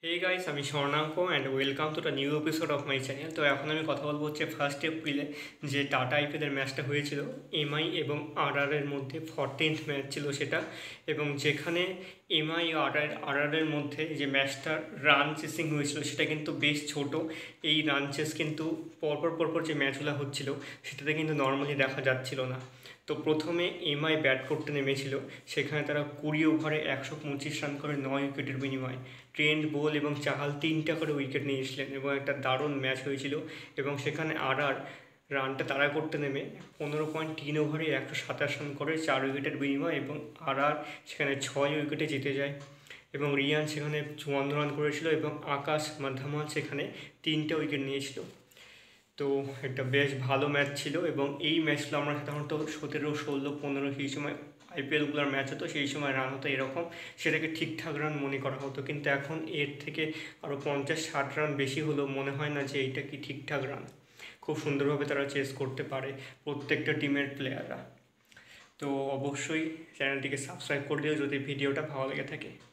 হে guys, আমি Swarnanka and welcome to the new episode of my channel. তো এখন আমি কথা বলবো হচ্ছে 1 এপ্রিলে যে টাটা আইপিএলের ম্যাচটা হয়েছিল এমআই এবং আরআরের মধ্যে 14th ম্যাচ ছিল সেটা। এবং যেখানে এমআই আরআরের মধ্যে যে ম্যাচটা রান চেসিং হয়েছিল সেটা কিন্তু বেশ ছোট। এই রান চেস কিন্তু পরপর যে ম্যাচগুলো হচ্ছিল সেটাতে কিন্তু নর্মালি দেখা যাচ্ছিল না। তো প্রথমে এমআই ব্যাট করতে নেমেছিল, সেখানে তারা 20 ওভারে 125 রান করে 9 উইকেটের বিনিময়ে ট্রেন্ট বোল এবং চাহাল 3টা করে উইকেট নিয়েছিলেন এবং একটা দারুণ ম্যাচ হয়েছিল। এবং সেখানে আরআর রানটা তাড়া করতে নেমে 15.3 ওভারে 127 রান করে 4 উইকেটের বিনিময় এবং আরআর সেখানে 6 উইকেটে জিতে যায়। এবং রিয়ান সেখানে 54 রান করেছিল এবং আকাশ মাধামাল সেখানে 3টে উইকেট নিয়েছিল। তো একটা বেশ ভালো ম্যাচ ছিল এবং এই ম্যাচগুলো আমরা সাধারণত 17, 16, 15 সেই সময় আইপিএলগুলোর ম্যাচ হতো, সেই সময় রান হতো এরকম, সেটাকে ঠিকঠাক রান মনে করা হতো। কিন্তু এখন এর থেকে আরও 50-60 রান বেশি হলেও মনে হয় না যে এইটা কি ঠিকঠাক রান। খুব সুন্দরভাবে তারা চেস করতে পারে প্রত্যেকটা টিমের প্লেয়াররা। তো অবশ্যই চ্যানেলটিকে সাবস্ক্রাইব করে দিও যদি ভিডিওটা ভালো লেগে থাকে।